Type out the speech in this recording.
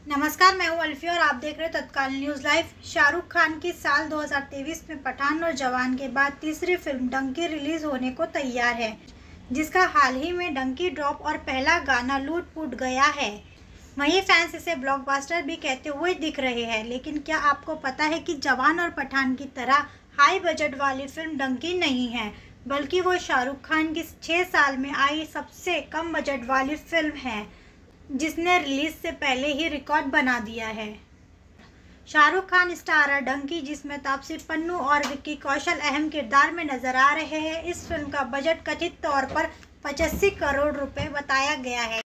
नमस्कार, मैं हूं अल्फी और आप देख रहे हैं तत्काल न्यूज़ लाइव। शाहरुख खान की साल 2023 में पठान और जवान के बाद तीसरी फिल्म डंकी रिलीज होने को तैयार है, जिसका हाल ही में डंकी ड्रॉप और पहला गाना लूट पुट गया है। वहीं फैंस इसे ब्लॉकबस्टर भी कहते हुए दिख रहे हैं। लेकिन क्या आपको पता है कि जवान और पठान की तरह हाई बजट वाली फिल्म डंकी नहीं है, बल्कि वो शाहरुख खान की 6 साल में आई सबसे कम बजट वाली फिल्म है, जिसने रिलीज से पहले ही रिकॉर्ड बना दिया है। शाहरुख खान स्टारर डंकी, जिसमें तापसी पन्नू और विक्की कौशल अहम किरदार में नजर आ रहे हैं। इस फिल्म का बजट कथित तौर पर 85 करोड़ रुपए बताया गया है।